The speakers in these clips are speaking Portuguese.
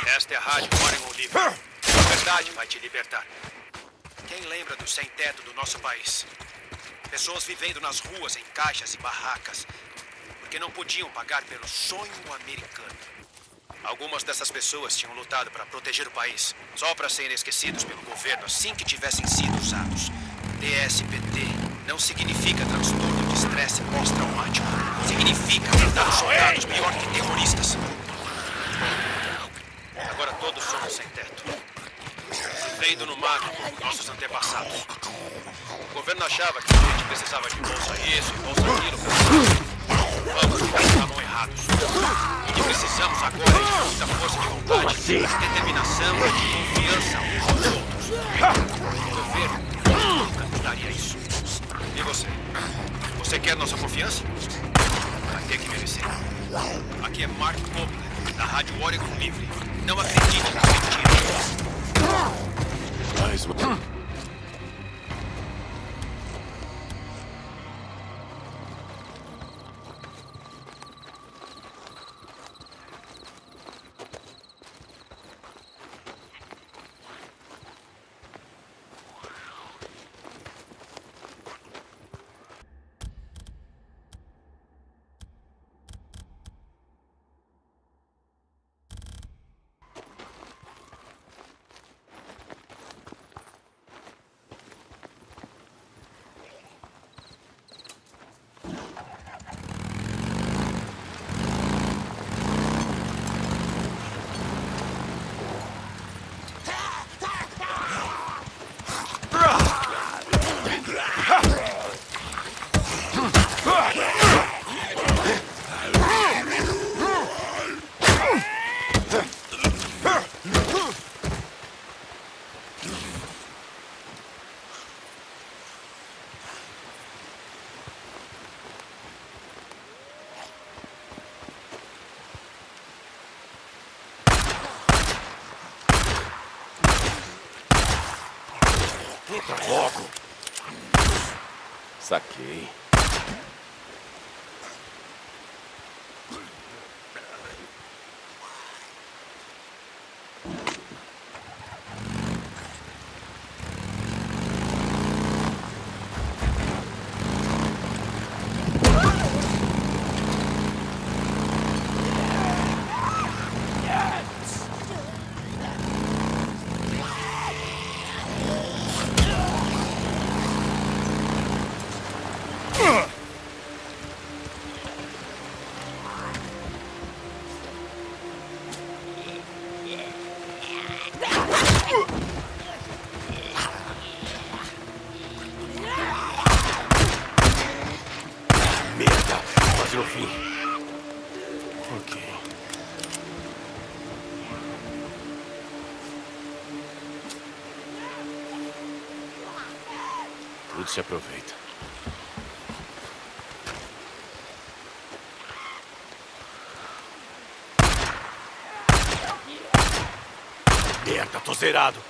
Esta é a Rádio Oregon Livre. A verdade vai te libertar. Quem lembra do sem-teto do nosso país? Pessoas vivendo nas ruas em caixas e barracas, porque não podiam pagar pelo sonho americano. Algumas dessas pessoas tinham lutado para proteger o país, só para serem esquecidos pelo governo assim que tivessem sido usados. TSPT não significa transtorno de estresse pós-traumático. Significa tratar os soldados pior que terroristas. Agora todos somos sem teto. Vivendo no mato como nossos antepassados. O governo achava que a gente precisava de bolsa isso e bolsa aquilo para vamos que estavam errados. O que precisamos agora é de muita força de vontade, determinação e confiança uns nos outros. O governo nunca nos daria isso. E você? Você quer nossa confiança? Vai ter que merecer. Aqui é Mark Copeland, da Rádio Oregon Livre. Não acredite na mentira. Mais uma. Entra logo. Saquei. No fim. Ok. Tudo se aproveita. Merda, tô zerado.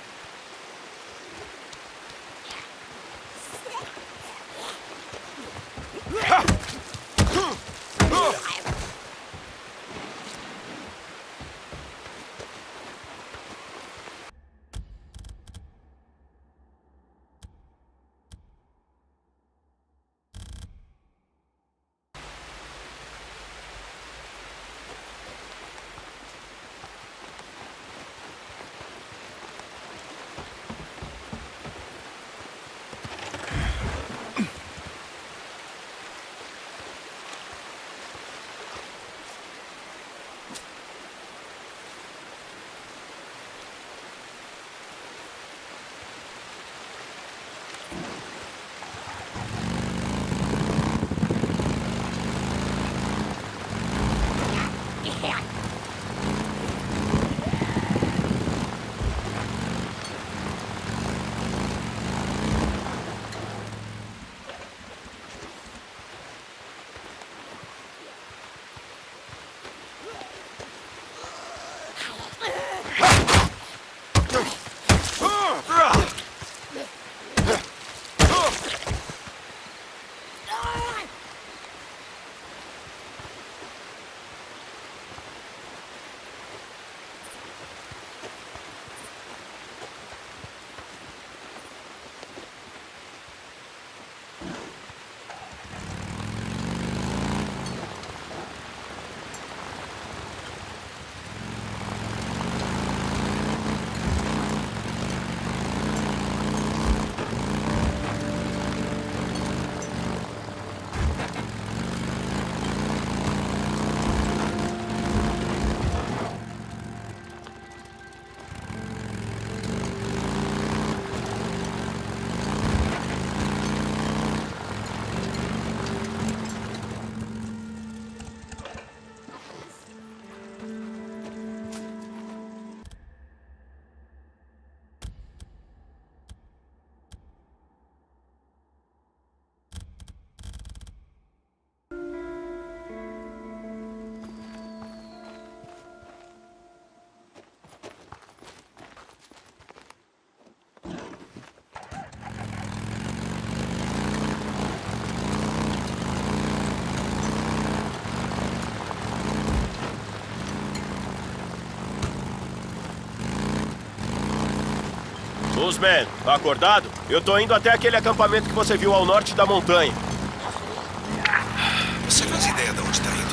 Newsman, tá acordado? Eu tô indo até aquele acampamento que você viu ao norte da montanha. Você faz ideia de onde está indo?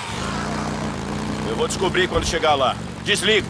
Eu vou descobrir quando chegar lá. Desligo.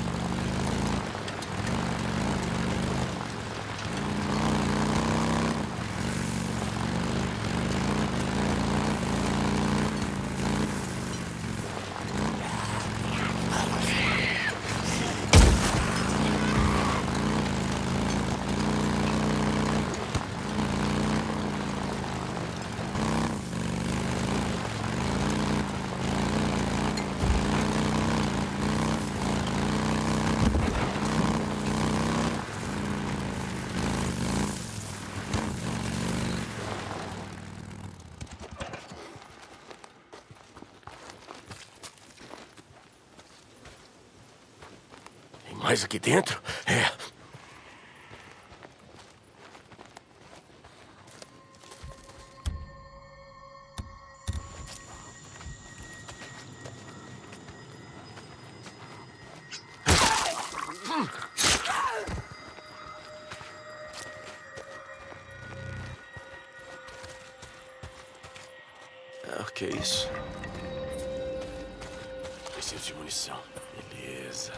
Mais aqui dentro? É. O que é isso? Preciso de munição. Beleza.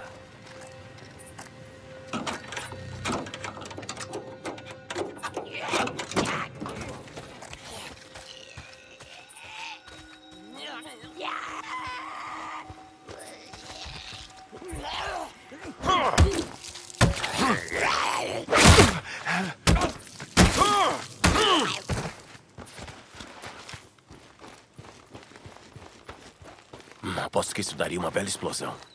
Aposto que isso daria uma bela explosão.